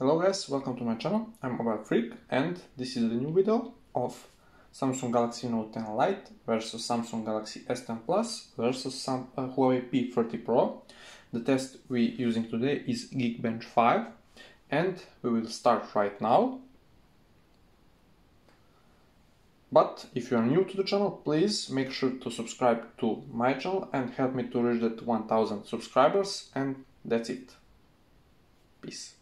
Hello guys, welcome to my channel. I'm Mobile Freak and this is the new video of Samsung Galaxy Note 10 Lite versus Samsung Galaxy S10 Plus versus Huawei P30 Pro. The test we're using today is Geekbench 5 and we will start right now. But if you are new to the channel, please make sure to subscribe to my channel and help me to reach that 1000 subscribers, and that's it. Peace.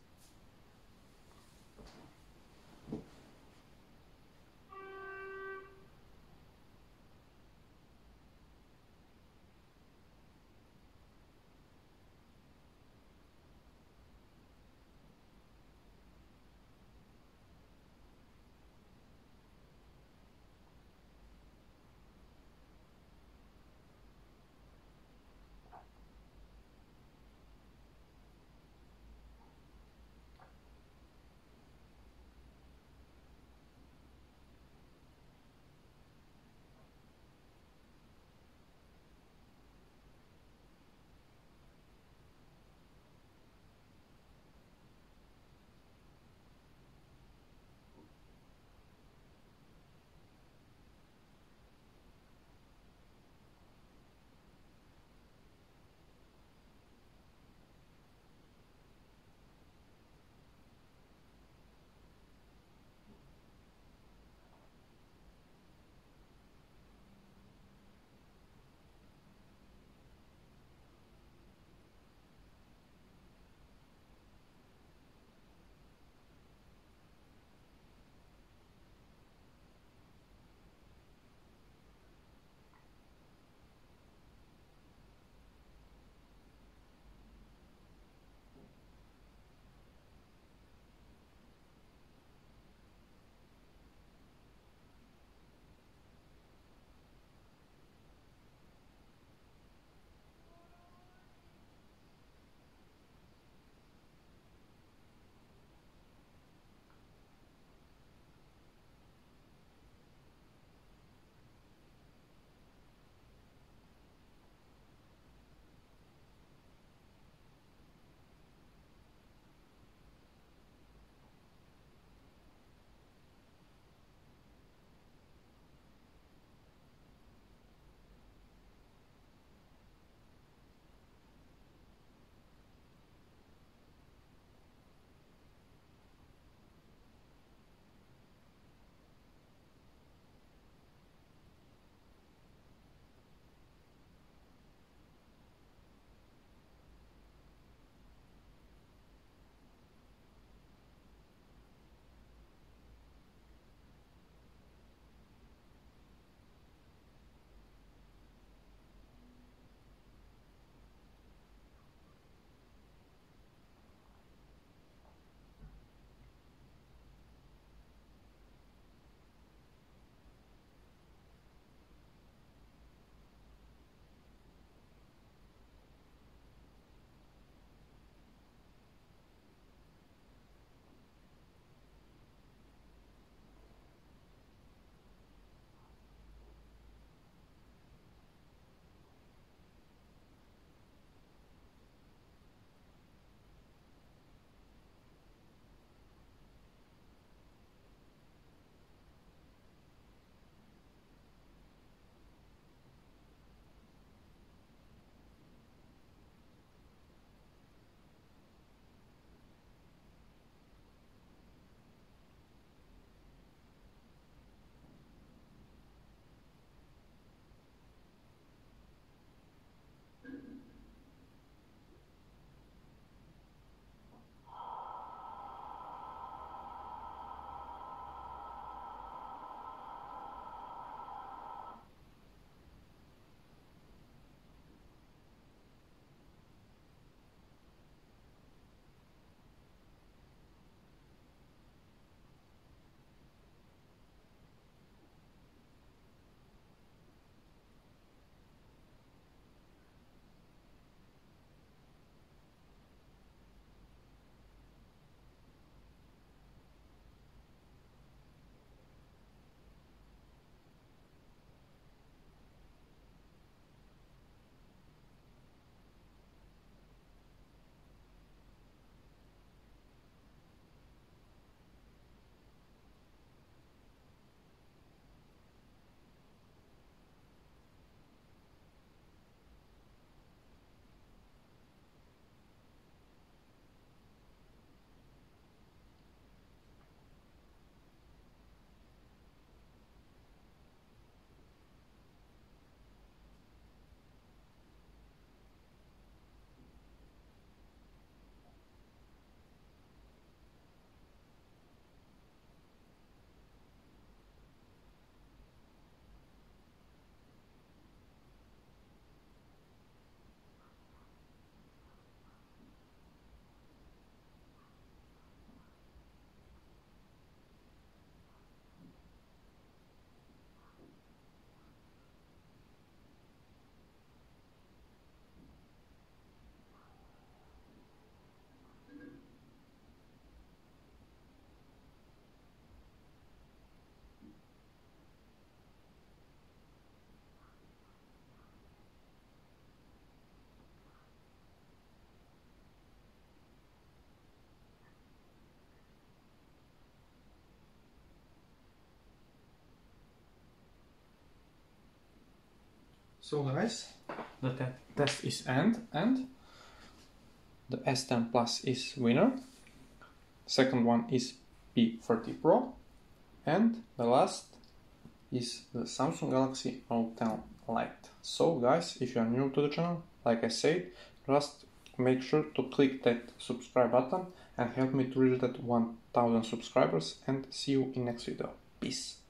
So guys, the test is end, and the S10 Plus is winner. Second one is P30 Pro, and the last is the Samsung Galaxy Note 10 Lite. So guys, if you are new to the channel, like I said, just make sure to click that subscribe button and help me to reach that 1000 subscribers, and see you in next video. Peace.